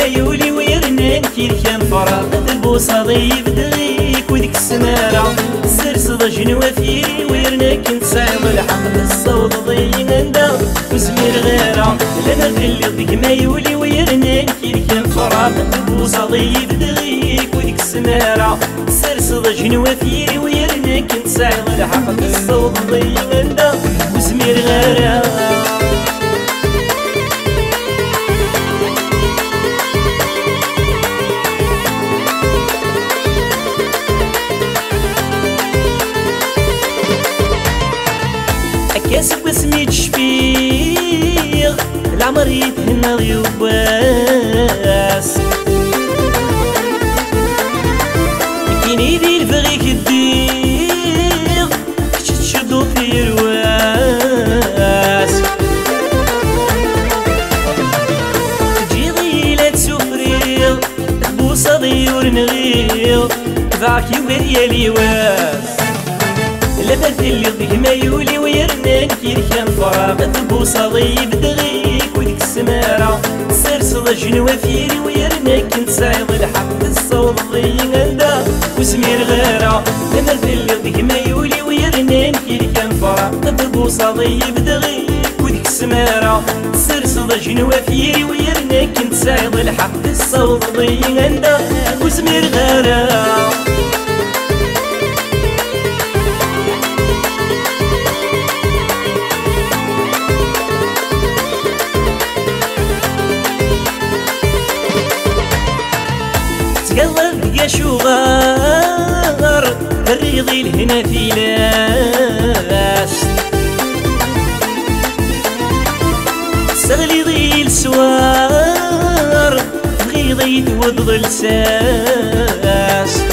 يولي ويرنان كير كان فراغ البوصة ضيب دغيك وديك السمارة سرس ضجن وفيري ويرنا كنت صعب الحق الصوت ضيق اندا وزمير غيرة لنا في اللي ضيق ما يولي ويرنان كير كان فراغ البوصة ضيب دغيك وديك السمارة سرس ضجن وفيري ويرنا كنت صعب الحق الصوت ضيق اندا وزمير غيرة كاسب اسمي تشفيغ العمر يتهنى غيوباس كين يدير بغيك الديغ تشدو في رواس تجي غيلة تسفريغ تبوصة ضيور نغيغ تبعك يوريا ليواس لبث اللي ضيق ما يولي ويرنان كير كان فراغ تبوصة ضيب دغيك وديك السمارة سرس ضجن وفيري ويرنا كنت سعيد الحق الصوت ضيق اندا وسمير غيرة لبث اللي ضيق ما يولي ويرنان كير كان فراغ تبوصة ضيب دغيك وديك السمارة سرس ضجن وفيري ويرنا كنت سعيد الحق الصوت ضيق اندا وسمير غيرة تقلب يا شغار الريضي لهنا في لاس سغلي ضي السوار بغيضي توض الساس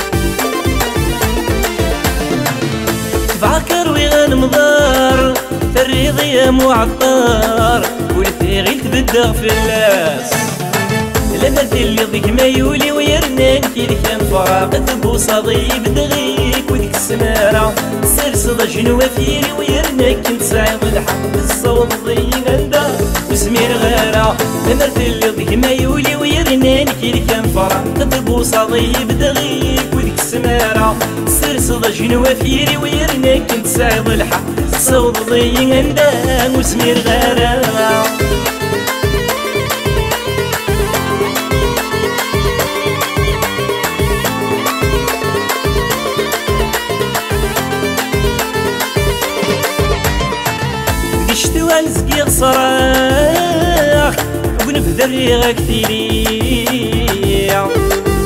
تفعكر ويغنمضار الريضي يا معطار والثيغي تبدغ في اللاس لما اللي ضيق ما يولي ويرنان كير كان فراغ تبوصة ضيب دغيك وديك السمارة سرس ضجن وفيري ويرنا كنت سعيد الحق الصوت ضيق اندا وسمير غيرة لما اللي ضيق ما يولي ويرنان كير كان فراغ تبوصة ضيب دغيك وديك السمارة سرس ضجن وفيري ويرنا كنت سعيد الحق الصوت ضيق اندا وسمير غيرة ونزقي صراخ ونبذر ريغك ثيريا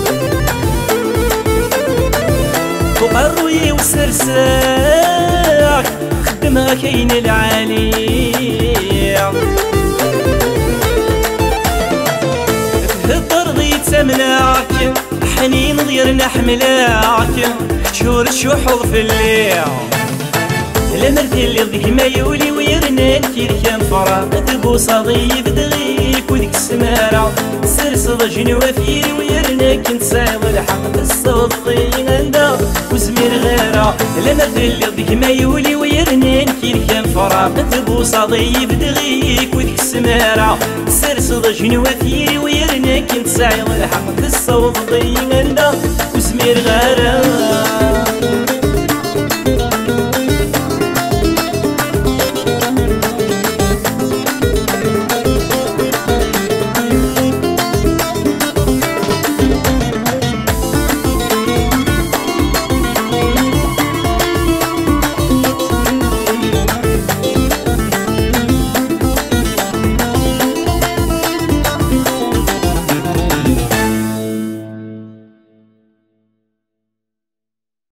فوق الروي وسرساخ خدمها كاين العالي في الضرب يتسمناك حنين ضير نحملاك شهور الشحوظ في الليل لمرت اللي ضيق ما يولي ويرنان كير كان فراغ تبوصة ضيب دغيك وديك السمارة سرس ضجن وفيري ويرنا كنت سعيد الحق الصوت ضيق اندا وزمير غيرة لمرت اللي ضيق ما يولي ويرنان كير كان فراغ تبوصة ضيب دغيك وديك السمارة سرس ضجن وفيري ويرنا كنت سعيد الحق الصوت ضيق اندا وزمير غيرة